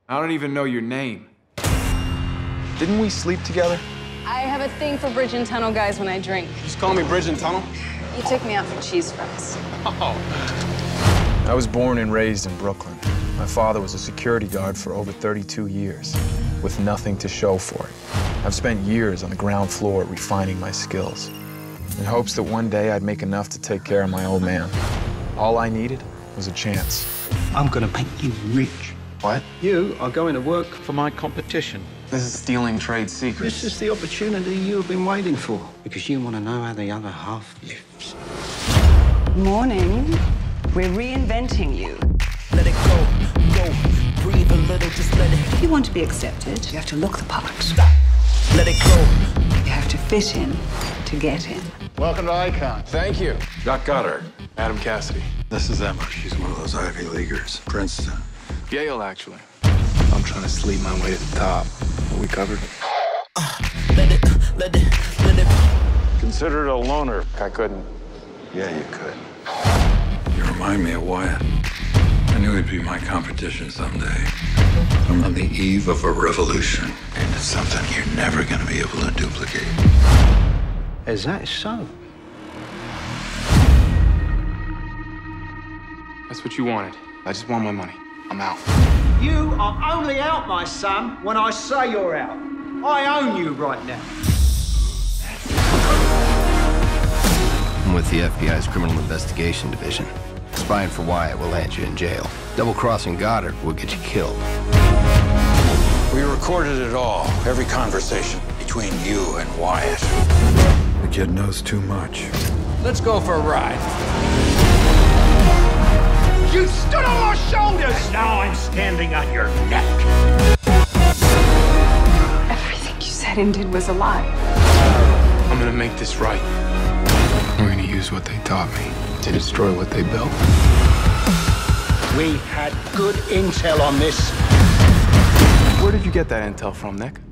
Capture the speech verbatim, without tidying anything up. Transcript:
I don't even know your name. Didn't we sleep together? I have a thing for bridge and tunnel guys when I drink. Just call me Bridge and Tunnel. You took me out for cheese fries. Oh. I was born and raised in Brooklyn. My father was a security guard for over thirty-two years, with nothing to show for it. I've spent years on the ground floor refining my skills, in hopes that one day I'd make enough to take care of my old man. All I needed was a chance. I'm gonna make you rich. What? You are going to work for my competition. This is stealing trade secrets. This is the opportunity you've been waiting for, because you want to know how the other half lives. Morning. We're reinventing you. Let it go, go, breathe a little, just let it. If you want to be accepted, you have to look the part. Let it go. You have to fit in to get in. Welcome to Icon. Thank you. Doc Goddard. Adam Cassidy. This is Emma. She's one of those Ivy Leaguers. Princeton. Yale, actually. I'm trying to sleep my way to the top. Are we covered? Uh, let it, let it, let it. Consider it a loner. I couldn't. Yeah, you could. You remind me of Wyatt. I knew he'd be my competition someday. I'm on the eve of a revolution, and it's something you're never going to be able to duplicate. Is that so? That's what you wanted. I just want my money. I'm out. You are only out, my son, when I say you're out. I own you right now. I'm with the F B I's Criminal Investigation Division. Spying for Wyatt will land you in jail. Double-crossing Goddard will get you killed. We recorded it all, every conversation between you and Wyatt. The kid knows too much. Let's go for a ride. You stood on my shoulders! And now I'm standing on your neck. Everything you said and did was a lie. I'm gonna make this right. We're gonna use what they taught me to destroy what they built. We had good intel on this. Where did you get that intel from, Nick?